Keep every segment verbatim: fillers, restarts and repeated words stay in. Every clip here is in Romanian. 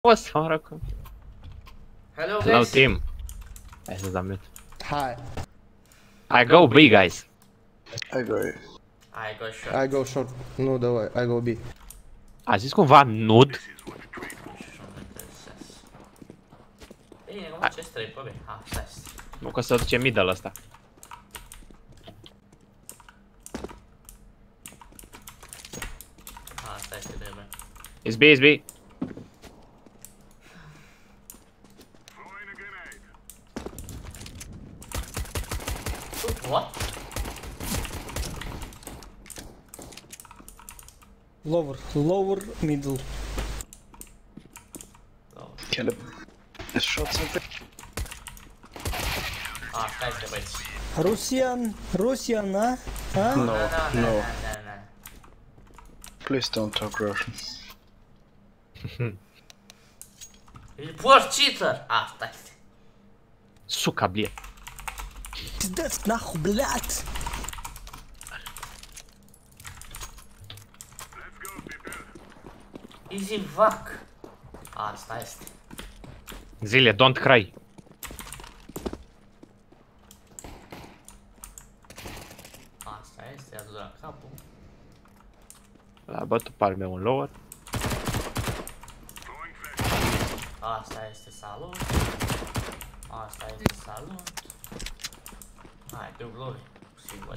O să mă rog. Hello guys. Hello team. Hai să dăm mute. Hi. I go B guys. I go A. I go short. I go short. Nu, the way. I go B. A zis cumva nud? Bine, cum ce străi pe B? Ah, stai. Nu că se duce middle ăsta. Ah, stai să trebuie. It's B, it's B. What? Lower, lower, middle. Kill him. It's shot something. Ah, stai să băieți. Russian, Russian, a? A? No, No, no, no. no, no, no. Please don't talk Russian. Poor cheater! Ah, stai. Suca, blie. Пиздец, нахуй, блядь! Easy fuck. Ah, stai. Zile, don't cry. Asta este, i-a dus la capul. L-a bătut palme un lower. Asta este salut. Asta este salut. Hai, pe glory. Sigur.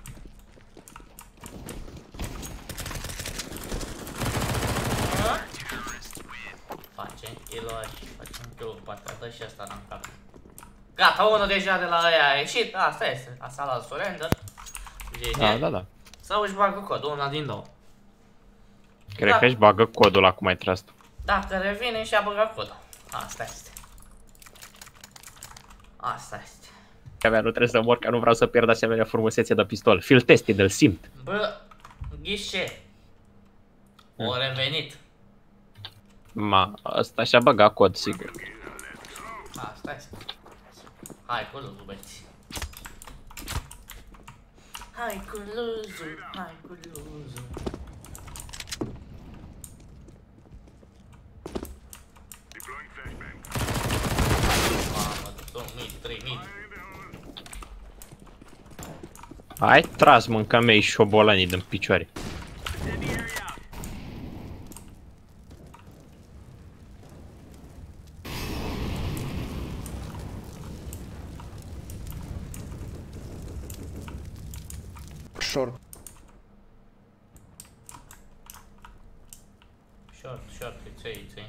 Facem kill-uri, facem kill-uri, poate dă și asta n-am cap. Gata, unul deja de la aia a ieșit, asta este, asta la surrender. Da, da, da. Sau își bagă codul, una din două. Cred Da. că își bagă codul ăla cum ai tras tu. Dacă revine și-a băgat codul. Asta este. Asta este. Avea, nu trebuie să mor, că nu vreau să pierd asemenea frumusețe de pistol. Field tested, îl simt. Bă, ghișe. O revenit. Ma, ăsta și-a băgat cod, sigur. Asta este. Hai cu luzul, băieți. Hai cu luzul, hai cu luzul. Mamă, două mii, trei mii. Ai tras, mâncă mei șobolanii din picioare. Short. Short, short, it's A, it's A.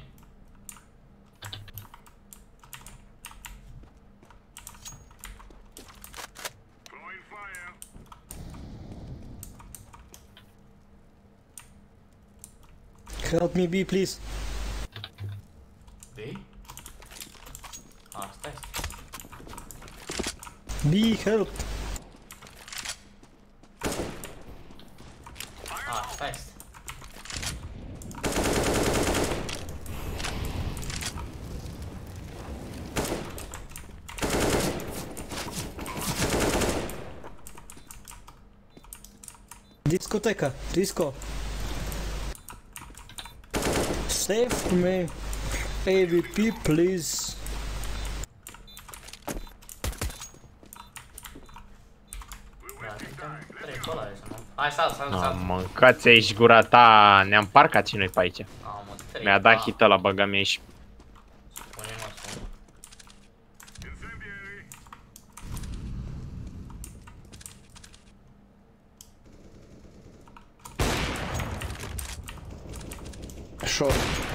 Help me B, please. B? Asta este. B, help. Asta este. Discoteca, disco. Save me. A V P, please. Da, suntem trei pe ăla, să nu... Hai, sal, sal, A, sal. mâncați aici gura ta, ne-am parcat și noi pe aici. Mamă, trei. Mi-a dat Ah, hit ăla, băga mie și... spune-mă, spune. Short.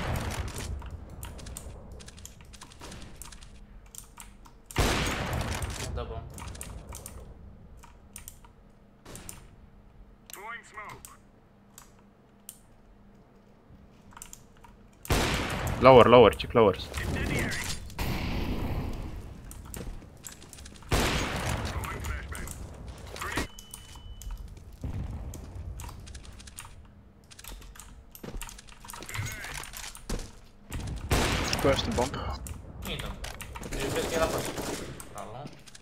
Da, bun. Lower, lower, check lowers. Where's the bomb? Middle. Eu cred că era pe Bravo.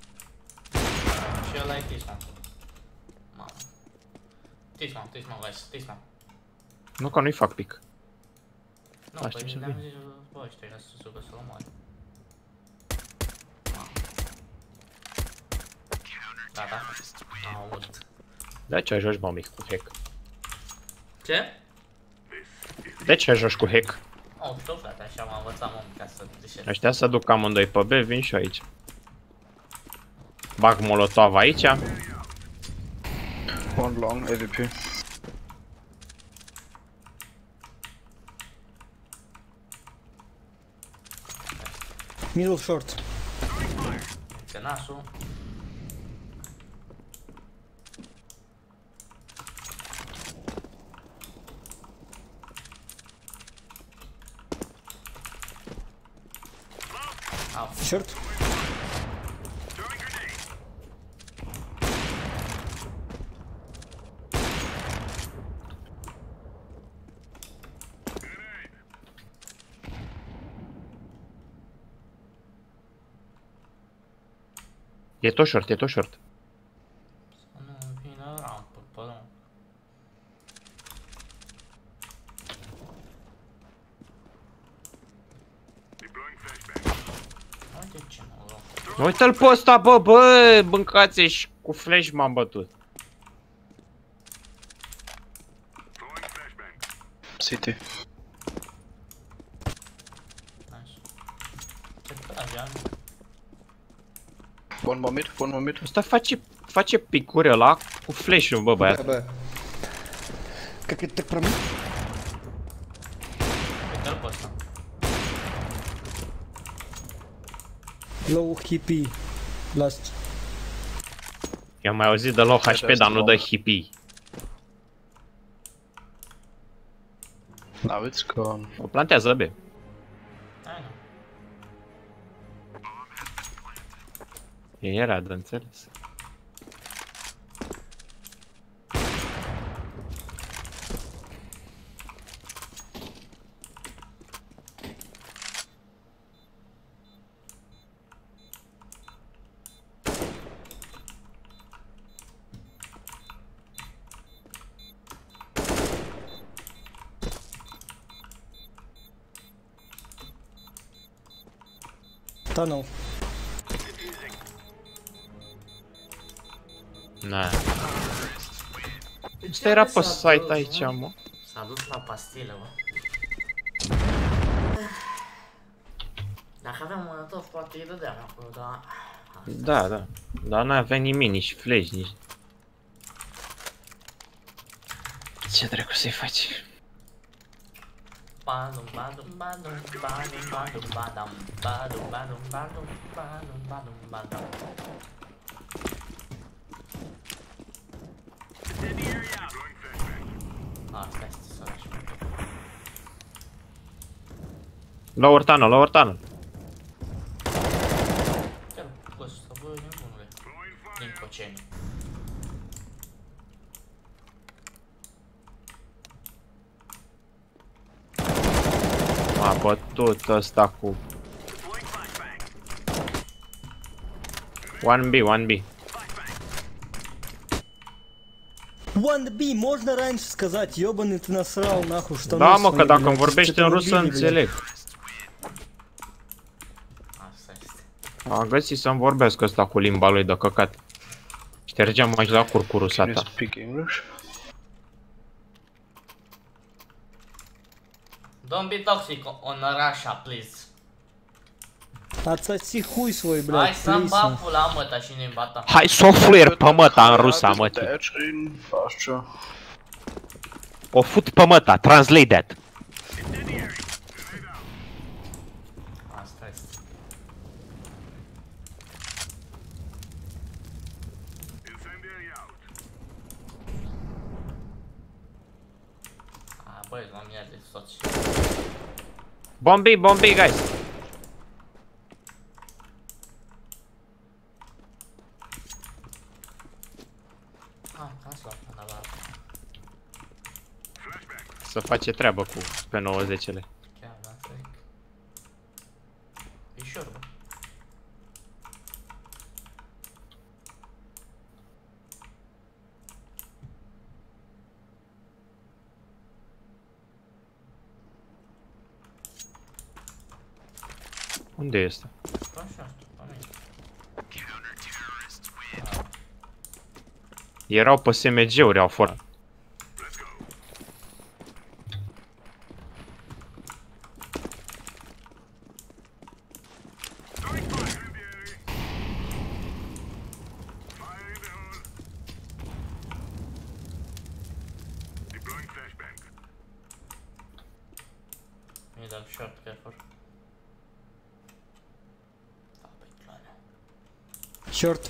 Și ăla e Tisman. Mamă. Tisman, Tisman, guys, Tisman. Nu că nu-i fac pic. Nu, Aștept păi să le-am vin. zis, bă, ăștia e sus, că să-l omoare. Gata. Am avut. De ce joci, mă, mic, cu hack? Ce? De ce joci cu hack? Oh, știu, frate, așa m-am învățat, mă, ca să trișez. Ăștia să duc amândoi pe B, vin și eu aici. Bag molotov aici. One long, A V P. Middle short. Uite nasul. Au. Short. E tot short, e tot short. Să nu vină rampă, pe rând. Uite ce noroc. Uite-l pe ăsta, bă, bă, bâncați și cu flash m-am bătut. City. Nice. Ce trage, am? One more mid, one more mid. Ăsta face, face picuri ăla cu flash-ul, bă, băiat. Б. Как это так промыл? Uite-l pe ăsta. Low H P. Last. I-am mai auzit de low H P, dar nu de hippie. Now it's gone. O plantează B. Hai, nu. Era de înțeles. Tunnel. Na. Ăsta era pe site aici, mă. S-a dus la pastile, bă. Dacă aveam molotov, poate îi dădeam acolo, dar... Da, da. Dar n-avea nimic, nici flash, nici... Ce dracu să-i faci? Badum, badum, badum, badum, badum, badum, badum, badum, badum, badum, badum, badum. Asta este săraș. Lower tunnel, lower tunnel. Chiar cu ăsta, bă, nebunule. Din Coceni. M-a bătut ăsta cu... one B, one B. One B, можно раньше сказать, ёбаный ты насрал нахуй, что Da, mă, că dacă îmi vorbești în rusă, înțeleg. Asta este. A găsit să-mi vorbesc ăsta cu limba lui de căcat. Ștergeam aici la curcurul Can you sata. speak English? Don't be toxic on Russia, please. Отсоси хуй свой, Hai блядь, să-mi please. bag pula măta și ne bata. Hai software pe măta în rusa, mă. Edge in pasture. O fut pe măta, translate that. Asta este. A, băi, m-am iar de soți. Bombi, bombi, guys. Ah, asta la la Să face treabă cu P nouăzeci-le. chiar, da, să zic. E ușor, bă. Unde este? Așa, asta, pe mine. Erau pe S M G-uri, au fost. Mid up short, careful. Da, pe clană. Short.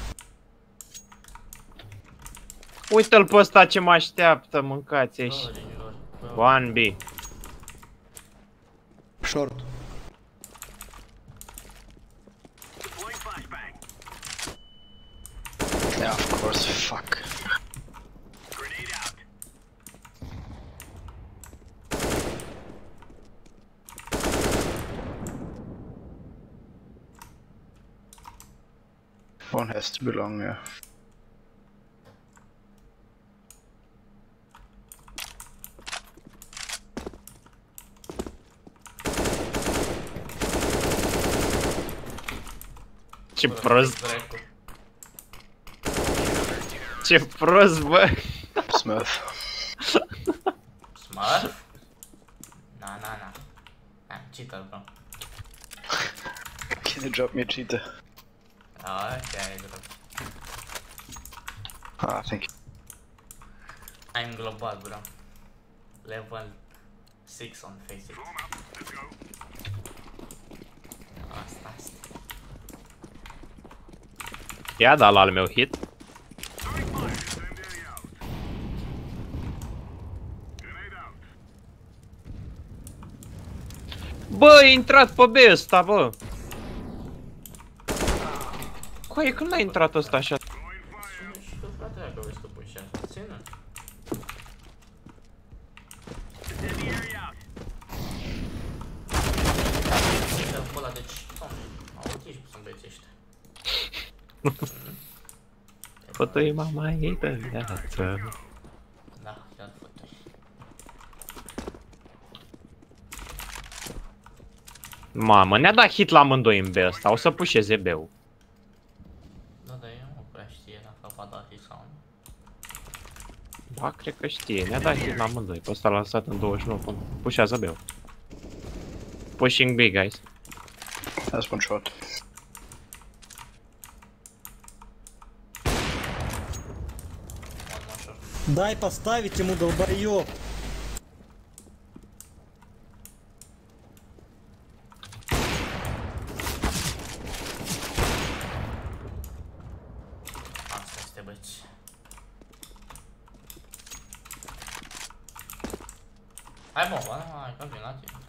Uite-l pe ăsta ce mă așteaptă, mâncați aici. Două genilor. one B. Short. Yeah, of course, fuck. One has to belong, yeah. Ce prost, Dracu. ce prost, bă. Smurf. Smurf? Na, na, na. I'm cheater, bro. Can you drop me a cheetah? Ah, okay, bro. Ah, thank you. I'm global, bro. Level six on Faceit. Asta, asta. Ia da la al meu hit. Bă, e intrat pe B ăsta, bă. Coaie, când a intrat ăsta așa? Cine și tu, frate, dacă vrei să pui și așa? Ține. Ține pe ăla, deci, doamne, autiști sunt băieții ăștia. Fătui mama ei de viață. Da, chiar fătui. Mamă, ne-a dat hit la amândoi în B ăsta, o să pușeze B-ul. Da, dar eu nu prea știe dacă va da hit sau nu. Ba, cred că știe, ne-a dat hit la amândoi, pe ăsta l-a lăsat în douăzeci și nouă, pușează B-ul. Pushing B, guys. That's one shot. One more shot. Дай поставить ему, долбоёб. Asta este, băieți. Hai bomba, nu? Hai, că vin la tine.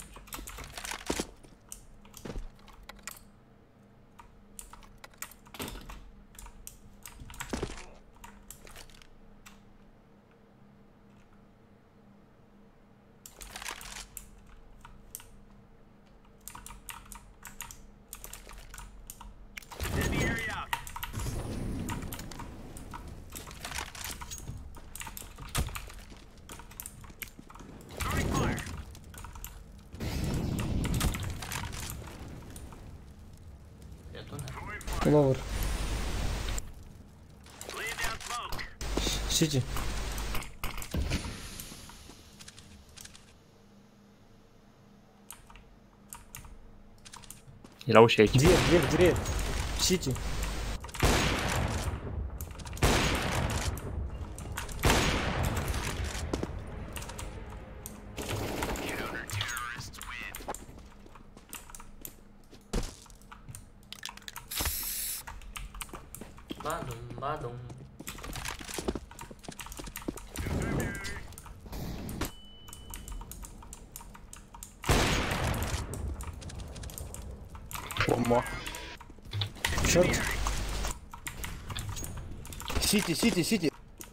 E tunel. Ловер. Сити. E la ușă aici. Дверь, дверь, дверь. Сити. Badum, badum. One more. Шорт. Сити, сити, сити.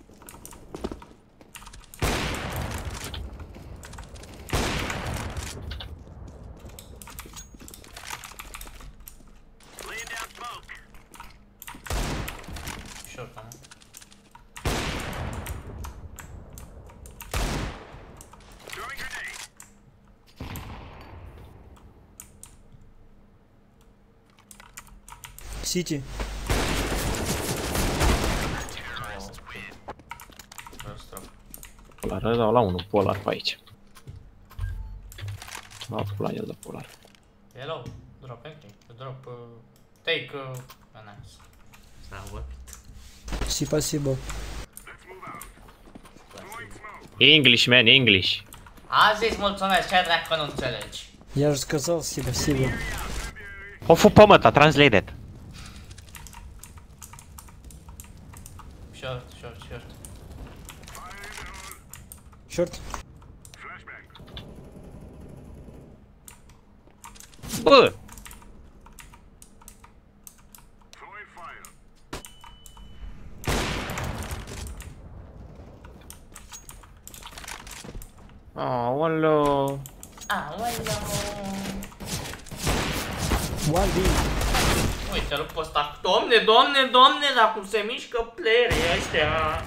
Short, am. City. Oh, ok. Răstră. Polar, dau la unul polar pe aici. Mă la el de polar. Hello, drop anything. Drop, uh, take, uh, oh, nice. S-a vorbit. Спасибо. English, man, English. Azi îți mulțumesc, ce dracu nu înțelegi? Я же сказал спасибо. O fu pămăta, translated. Short, short, short. Черт. Bă! Aoleu. Aoleu. One B. Uite-l pe ăsta. Domne, domne, domne, dar cum se mișcă playerii ăștia.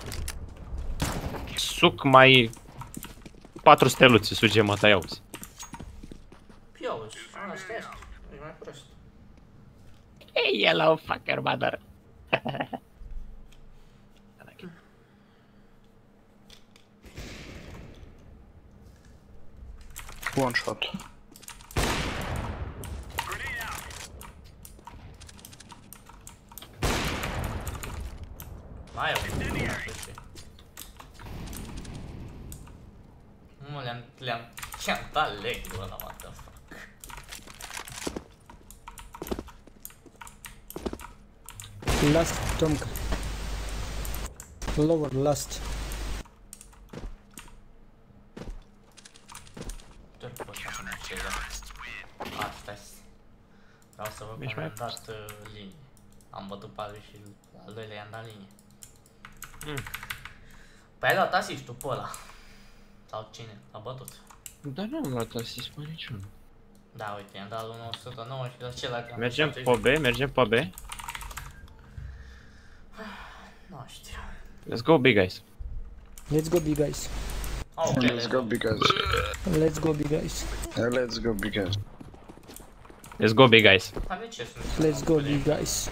Suc mai... patru steluțe, suge mă, tai auzi. Piauzi, asta este. E mai prost. Hey, yellow fucker, mother. One shot. Mai e unul, nu știu. Nu, le-am, le-am, i-am dat leg-ul ăla, what the fuck. Last Tomka. Lower last. Doar pot să pun acela. Asta e. Vreau să văd cum Ești am mai dat uh, linie. Am bătut pe altul și al doilea i-am dat linie. Mm. Păi ai luat asist-ul pe ăla. Sau cine? L-a bătut. Dar nu am luat asist pe niciunul. Da, uite, i-am dat unul o sută nouă și la celălalt i-am Mergem dat pe B, mergem pe B. Nu știu. Let's go, big guys. Let's go, big guys. Ok, Let's go, big guys. Let's go, big guys. Yeah, let's go, big guys. Let's go, big guys. Dar de ce sunt? Let's go, big guys.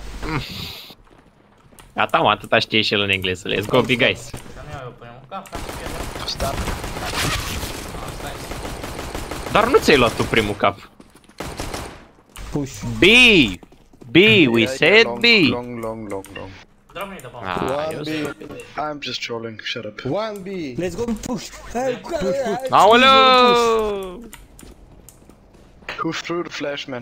Gata, mă, atâta știe și el în engleză. Let's go, big guys. Să nu iau eu primul cap, ca să pierdem. Stop. Asta e. Dar nu ți-ai luat tu primul cap. Push. B! B, we Yeah, said yeah, long, B! Long, long, long, long. Drop me the bomb. Ah, One eu B. I'm just trolling. Shut up. One B. Let's go, push. Hey, push, push. Aoleu! Who threw the flash, man?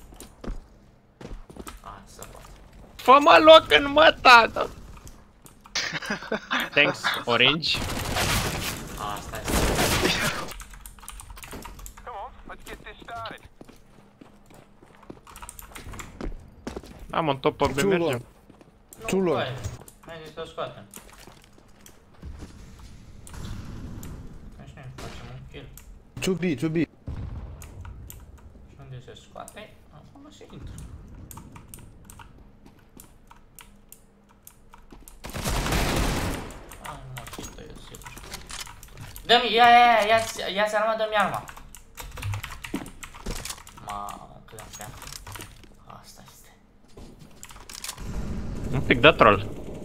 Ah, să poate. Fă-mă loc în măta! Thanks, Orange. Asta e. Am un top pe B, Too long. mergem. Too long. Hai, haideți să o scoatem. Așa, facem un kill. Two B, two B. Și unde se scoate, acum se intră. Am mă, chită eu sigur. Dă-mi, ia, ia, ia, ia-ți, ia-ți arma, dă-mi arma. Mamă, cât am pe ea. Asta este. Un pic de troll.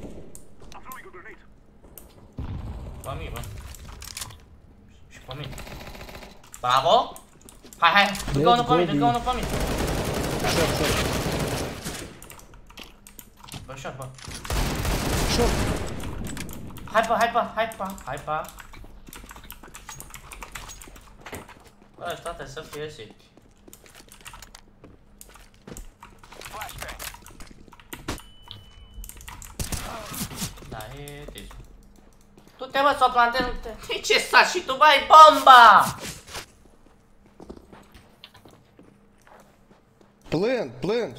Pe mine, bă. Și pe mine. Bravo! Hai, hai, încă unul pe mine, încă unul pe mine. Short, short. Bă, short, bă. Short. Hai pe, hai pe, hai pe, hai pe. Bă, toate să fie sick. Da, e deci. Tu te bă, să o plantezi, nu te... Ce stai și tu, băi, bomba! Plant, plant.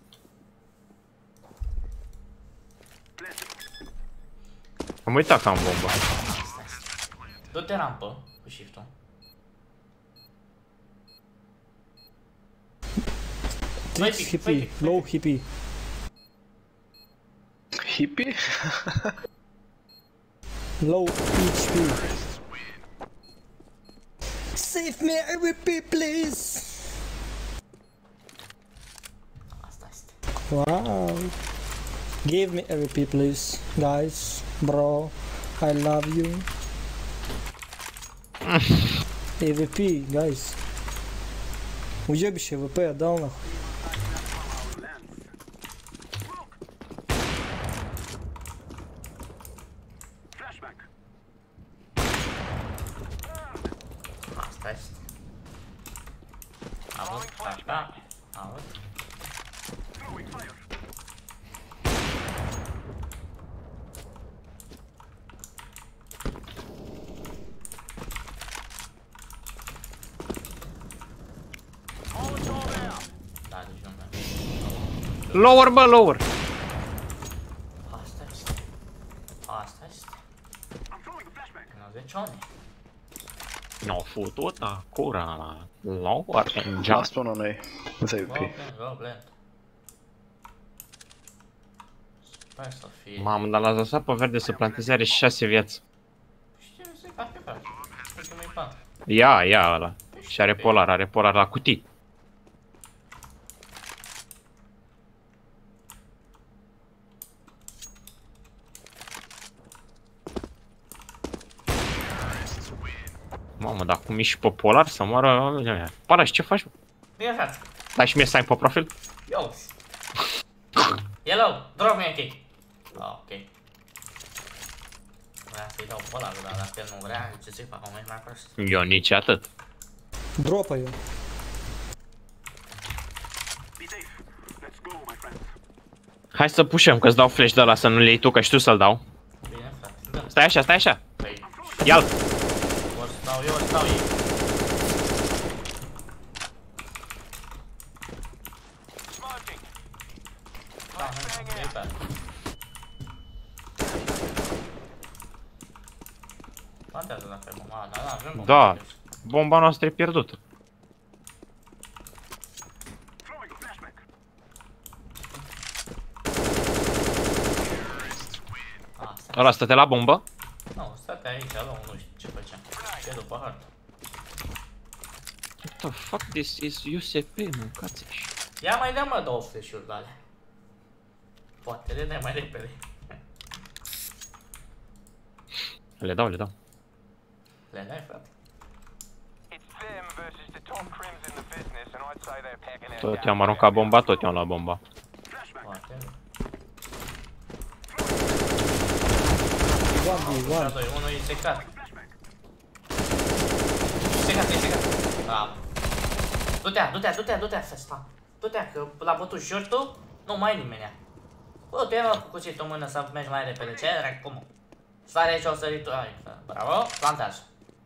Am uitat că am bomba. Du-te rampă cu shift-ul. Trix pick, H P, vai pick, vai low H P. Hippie? Low H P. Save me R P, please. Asta este. Wow. Give me a repeat, please, guys. Bro, I love you. A V P, guys. Уебище, ВП отдал нахуй. Asta este. Auzi, așa, auzi. Da, deci nu mai. Lower, bă, lower. Asta este. Asta este. nouăzeci. No, futut acura la lower and just. Last one on A with Go A V P. blend, go blend. Sper să fie. Mamă, dar l-a lăsat pe verde să planteze, are șase vieți. Știu, zic, ca pe faci. Știu că nu-i pan. Ia, ia ăla. Și are polar, are polar la cutii. Mamă, dar cum ești pe polar să moară... Palaș, ce faci? Bine, frate. Dai și mie să ai pe profil? Yo. Yellow, drop me a kick. Ah, ok. Vreau să-i dau pe ăla, dar dacă el nu vrea, ce să-i fac, o mergi mai prost. Eu nici atât. Dropă eu. Hai să pușăm, că-ți dau flash de ăla să nu le iei tu, că știu să-l dau. Bine, frate, dă. Stai așa, stai așa. Păi, Ia-l. ori stau eu, ori stau ei. Da, nu, e pe. Plantează dacă e bomba, da, da, avem bomba. Da. Bomba noastră e pierdută. Asta. Ăla stătea la bombă? Nu, stai aici, ăla nu știu ce făcea. Ce după hartă. What the fuck, this is U S P, mâncați așa. Ia mai dă mă două flash-uri de alea. Poate le dai mai repede. Le dau, le dau. Le dai, frate. Tot i-am aruncat bomba, tot i-am luat bomba. Poate. One v one. doi, unul e secat. Secat, e secat. Bravo. Du-te-a, du-te-a, du-te-a, du-te-a, festa. Du-te-a, că l-a bătut short-ul, nu mai e nimenea. Bă, tu ia cu cuțitul în mână să mergi mai repede, ce dracu, cum? Sare aici, o sărit tu, ai, bravo, plantează.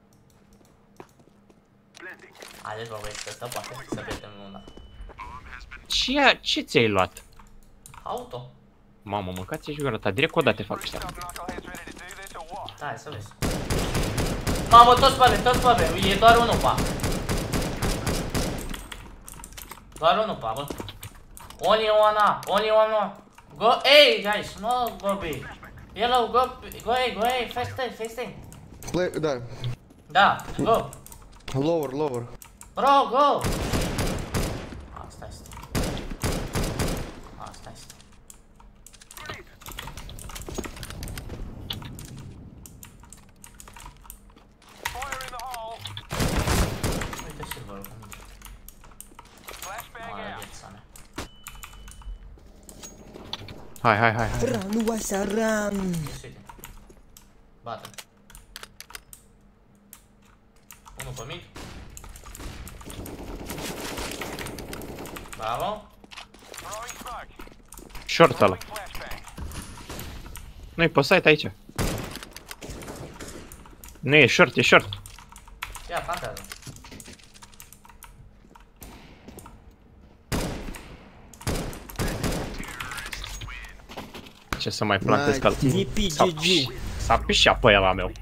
Haideți, bă, băieți, că ăsta poate să pierdem una. Ce, ce ți-ai luat? Auto. Mamă, mâncați-și gura ta, direct o dată te fac ăștia. Da, hai să vezi. Mamă, toți pe toți pe e doar unul pa. Doar unul pa, bă. Only one A, only one A. Go A, guys, no go B. Yellow, go, go A, go A, fast A, fast A. Play, da. Da, go. Lower, lower. Bro, go. Asta este. Asta este. Uite silverul cum e. Mare viața mea. Hai, hai, hai, hai. Run, Wasa, run. Uite. Bate. Unul pe mic. Bravo. Short ăla. Nu-i pe site aici. Nu e short, e short. Ia, plantează. Ce să mai plantez că V P G G. s-a pișat pe ăla meu.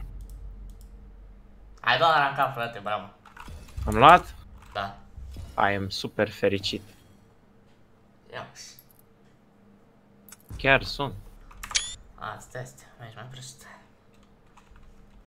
Ai doar la rancat, frate, bravo. Am luat? Da. I am super fericit. Ia. Chiar sunt. Asta este, mergi mai prost.